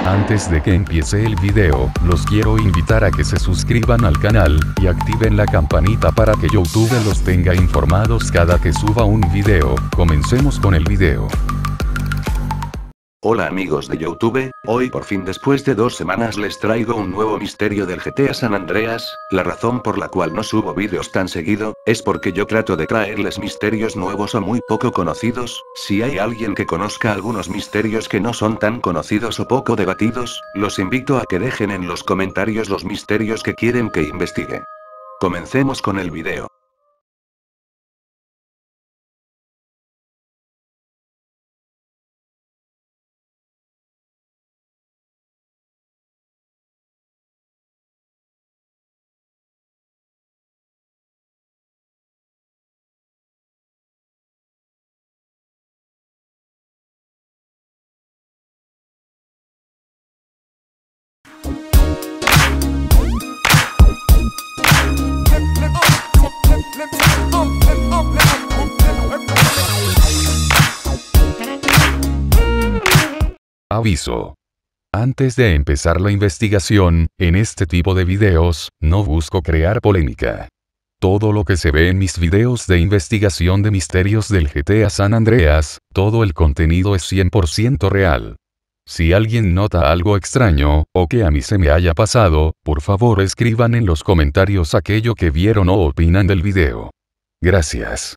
Antes de que empiece el video, los quiero invitar a que se suscriban al canal, y activen la campanita para que YouTube los tenga informados cada que suba un video. Comencemos con el video. Hola amigos de YouTube, hoy por fin después de 2 semanas les traigo un nuevo misterio del GTA San Andreas. La razón por la cual no subo vídeos tan seguido, es porque yo trato de traerles misterios nuevos o muy poco conocidos. Si hay alguien que conozca algunos misterios que no son tan conocidos o poco debatidos, los invito a que dejen en los comentarios los misterios que quieren que investigue. Comencemos con el video. Aviso. Antes de empezar la investigación, en este tipo de videos, no busco crear polémica. Todo lo que se ve en mis videos de investigación de misterios del GTA San Andreas, todo el contenido es 100% real. Si alguien nota algo extraño, o que a mí se me haya pasado, por favor escriban en los comentarios aquello que vieron o opinan del video. Gracias.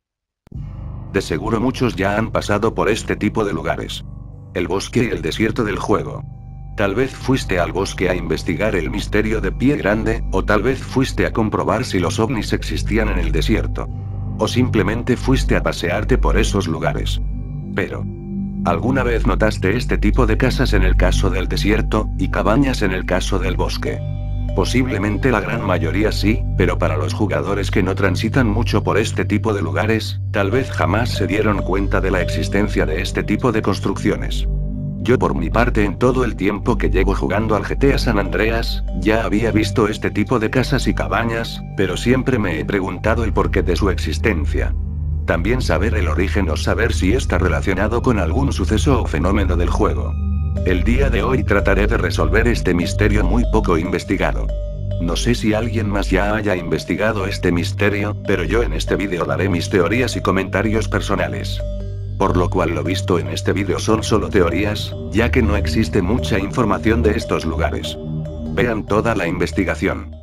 De seguro muchos ya han pasado por este tipo de lugares. El bosque y el desierto del juego. Tal vez fuiste al bosque a investigar el misterio de Pie Grande, o tal vez fuiste a comprobar si los ovnis existían en el desierto. O simplemente fuiste a pasearte por esos lugares. Pero, ¿alguna vez notaste este tipo de casas en el caso del desierto, y cabañas en el caso del bosque? Posiblemente la gran mayoría sí, pero para los jugadores que no transitan mucho por este tipo de lugares, tal vez jamás se dieron cuenta de la existencia de este tipo de construcciones. Yo por mi parte en todo el tiempo que llevo jugando al GTA San Andreas, ya había visto este tipo de casas y cabañas, pero siempre me he preguntado el porqué de su existencia. También saber el origen o saber si está relacionado con algún suceso o fenómeno del juego. El día de hoy trataré de resolver este misterio muy poco investigado. No sé si alguien más ya haya investigado este misterio, pero yo en este vídeo daré mis teorías y comentarios personales. Por lo cual lo visto en este vídeo son solo teorías, ya que no existe mucha información de estos lugares. Vean toda la investigación.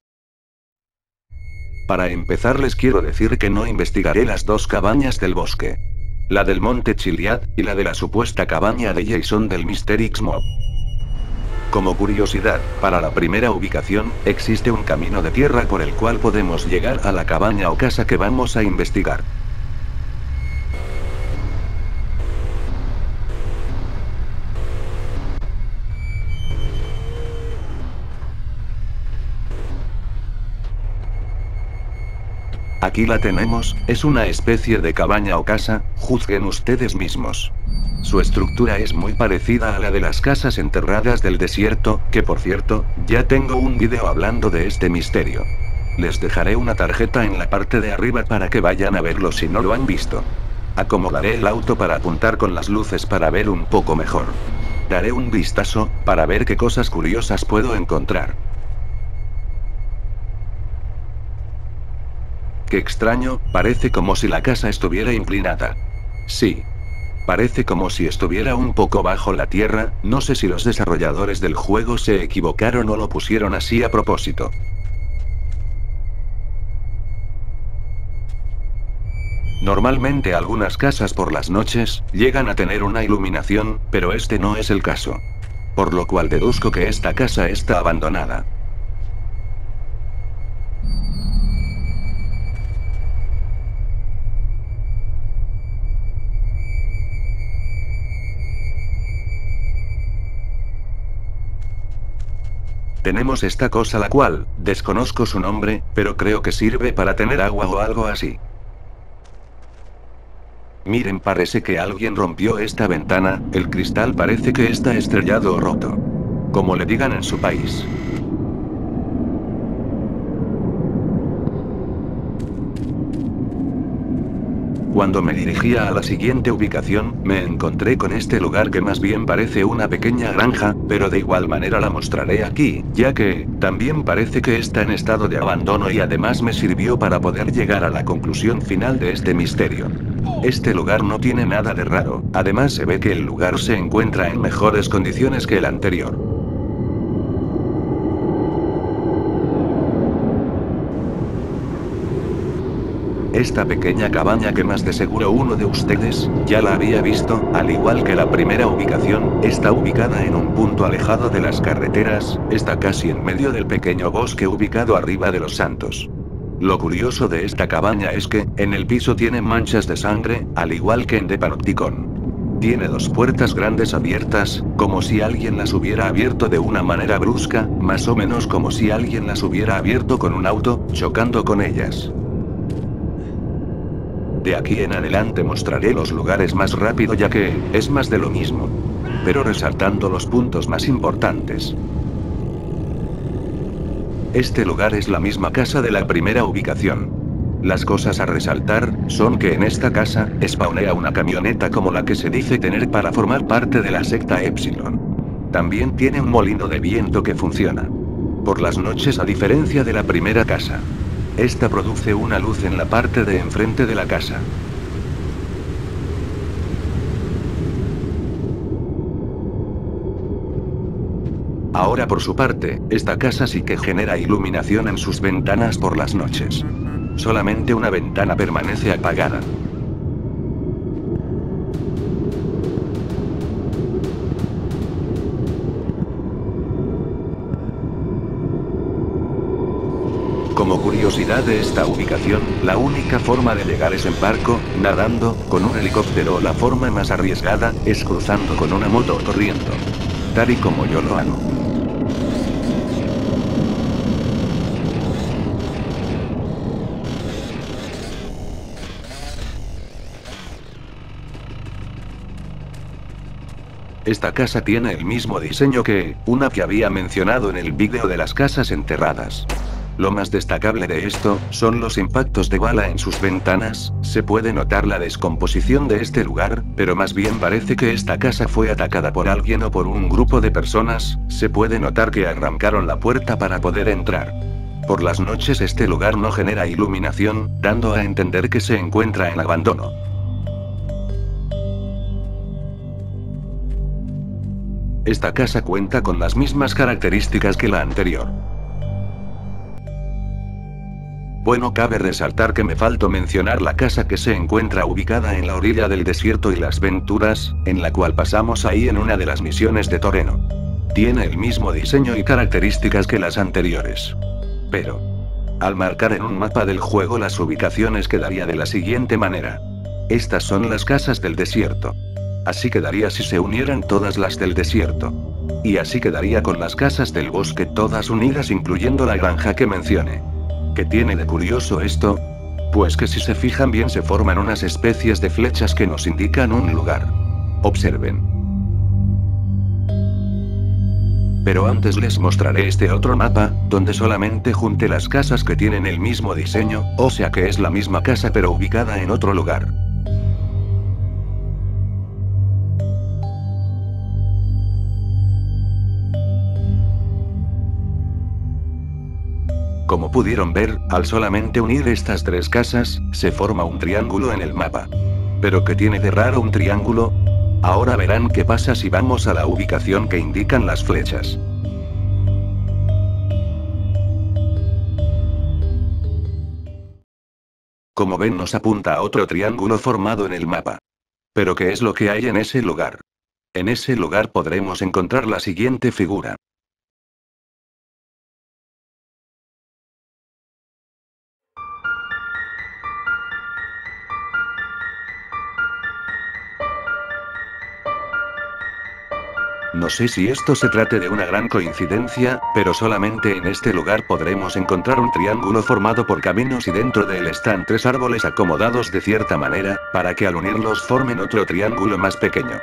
Para empezar les quiero decir que no investigaré las 2 cabañas del bosque. La del Monte Chiliad, y la de la supuesta cabaña de Jason del Mystery X-Mob. Como curiosidad, para la primera ubicación, existe un camino de tierra por el cual podemos llegar a la cabaña o casa que vamos a investigar. Aquí la tenemos, es una especie de cabaña o casa, juzguen ustedes mismos. Su estructura es muy parecida a la de las casas enterradas del desierto, que por cierto, ya tengo un video hablando de este misterio. Les dejaré una tarjeta en la parte de arriba para que vayan a verlo si no lo han visto. Acomodaré el auto para apuntar con las luces para ver un poco mejor. Daré un vistazo, para ver qué cosas curiosas puedo encontrar. Qué extraño, parece como si la casa estuviera inclinada. Sí. Parece como si estuviera un poco bajo la tierra, no sé si los desarrolladores del juego se equivocaron o lo pusieron así a propósito. Normalmente algunas casas por las noches, llegan a tener una iluminación, pero este no es el caso. Por lo cual deduzco que esta casa está abandonada. Tenemos esta cosa la cual, desconozco su nombre, pero creo que sirve para tener agua o algo así. Miren, parece que alguien rompió esta ventana, el cristal parece que está estrellado o roto. Como le digan en su país. Cuando me dirigía a la siguiente ubicación, me encontré con este lugar que más bien parece una pequeña granja, pero de igual manera la mostraré aquí, ya que, también parece que está en estado de abandono y además me sirvió para poder llegar a la conclusión final de este misterio. Este lugar no tiene nada de raro, además se ve que el lugar se encuentra en mejores condiciones que el anterior. Esta pequeña cabaña que más de seguro uno de ustedes, ya la había visto, al igual que la primera ubicación, está ubicada en un punto alejado de las carreteras, está casi en medio del pequeño bosque ubicado arriba de Los Santos. Lo curioso de esta cabaña es que, en el piso tiene manchas de sangre, al igual que en The Panopticon. Tiene dos puertas grandes abiertas, como si alguien las hubiera abierto de una manera brusca, más o menos como si alguien las hubiera abierto con un auto, chocando con ellas. De aquí en adelante mostraré los lugares más rápido ya que, es más de lo mismo. Pero resaltando los puntos más importantes. Este lugar es la misma casa de la primera ubicación. Las cosas a resaltar, son que en esta casa, spawnea una camioneta como la que se dice tener para formar parte de la secta Epsilon. También tiene un molino de viento que funciona por las noches a diferencia de la primera casa. Esta produce una luz en la parte de enfrente de la casa. Ahora por su parte, esta casa sí que genera iluminación en sus ventanas por las noches. Solamente una ventana permanece apagada. Como curiosidad de esta ubicación, la única forma de llegar es en barco, nadando, con un helicóptero o la forma más arriesgada, es cruzando con una moto o corriendo. Tal y como yo lo hago. Esta casa tiene el mismo diseño que, una que había mencionado en el vídeo de las casas enterradas. Lo más destacable de esto, son los impactos de bala en sus ventanas, se puede notar la descomposición de este lugar, pero más bien parece que esta casa fue atacada por alguien o por un grupo de personas, se puede notar que arrancaron la puerta para poder entrar. Por las noches este lugar no genera iluminación, dando a entender que se encuentra en abandono. Esta casa cuenta con las mismas características que la anterior. Bueno, cabe resaltar que me faltó mencionar la casa que se encuentra ubicada en la orilla del desierto y las Venturas, en la cual pasamos ahí en una de las misiones de Toreno. Tiene el mismo diseño y características que las anteriores. Pero, al marcar en un mapa del juego las ubicaciones quedaría de la siguiente manera. Estas son las casas del desierto. Así quedaría si se unieran todas las del desierto. Y así quedaría con las casas del bosque todas unidas incluyendo la granja que mencioné. ¿Qué tiene de curioso esto? Pues que si se fijan bien se forman unas especies de flechas que nos indican un lugar. Observen. Pero antes les mostraré este otro mapa, donde solamente junté las casas que tienen el mismo diseño, o sea que es la misma casa pero ubicada en otro lugar. Como pudieron ver, al solamente unir estas tres casas, se forma un triángulo en el mapa. ¿Pero qué tiene de raro un triángulo? Ahora verán qué pasa si vamos a la ubicación que indican las flechas. Como ven nos apunta a otro triángulo formado en el mapa. ¿Pero qué es lo que hay en ese lugar? En ese lugar podremos encontrar la siguiente figura. No sé si esto se trate de una gran coincidencia, pero solamente en este lugar podremos encontrar un triángulo formado por caminos y dentro de él están tres árboles acomodados de cierta manera, para que al unirlos formen otro triángulo más pequeño.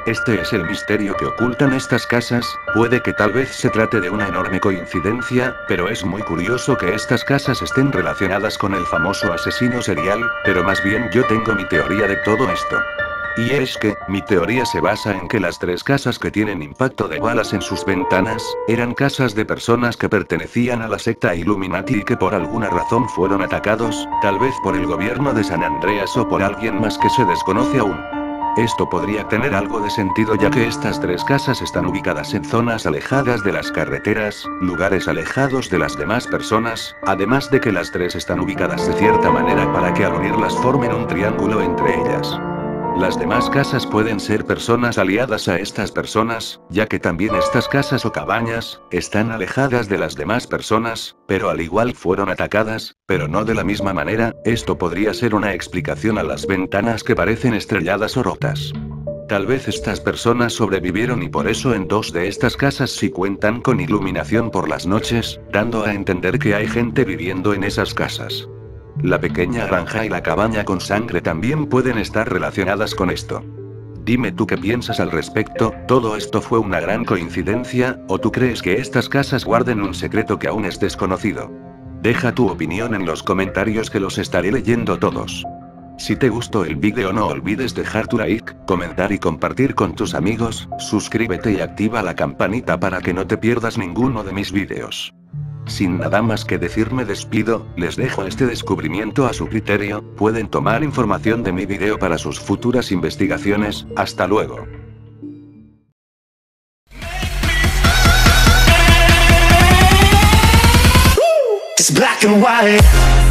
Este es el misterio que ocultan estas casas, puede que tal vez se trate de una enorme coincidencia, pero es muy curioso que estas casas estén relacionadas con el famoso asesino serial, pero más bien yo tengo mi teoría de todo esto. Y es que, mi teoría se basa en que las 3 casas que tienen impacto de balas en sus ventanas, eran casas de personas que pertenecían a la secta Illuminati y que por alguna razón fueron atacados, tal vez por el gobierno de San Andreas o por alguien más que se desconoce aún. Esto podría tener algo de sentido ya que estas 3 casas están ubicadas en zonas alejadas de las carreteras, lugares alejados de las demás personas, además de que las 3 están ubicadas de cierta manera para que al unirlas formen un triángulo entre ellas. Las demás casas pueden ser personas aliadas a estas personas, ya que también estas casas o cabañas, están alejadas de las demás personas, pero al igual fueron atacadas, pero no de la misma manera. Esto podría ser una explicación a las ventanas que parecen estrelladas o rotas. Tal vez estas personas sobrevivieron y por eso en 2 de estas casas sí cuentan con iluminación por las noches, dando a entender que hay gente viviendo en esas casas. La pequeña granja y la cabaña con sangre también pueden estar relacionadas con esto. Dime tú qué piensas al respecto, ¿todo esto fue una gran coincidencia, o tú crees que estas casas guarden un secreto que aún es desconocido? Deja tu opinión en los comentarios que los estaré leyendo todos. Si te gustó el vídeo no olvides dejar tu like, comentar y compartir con tus amigos, suscríbete y activa la campanita para que no te pierdas ninguno de mis vídeos. Sin nada más que decir me despido, les dejo este descubrimiento a su criterio, pueden tomar información de mi video para sus futuras investigaciones, hasta luego. It's black and white.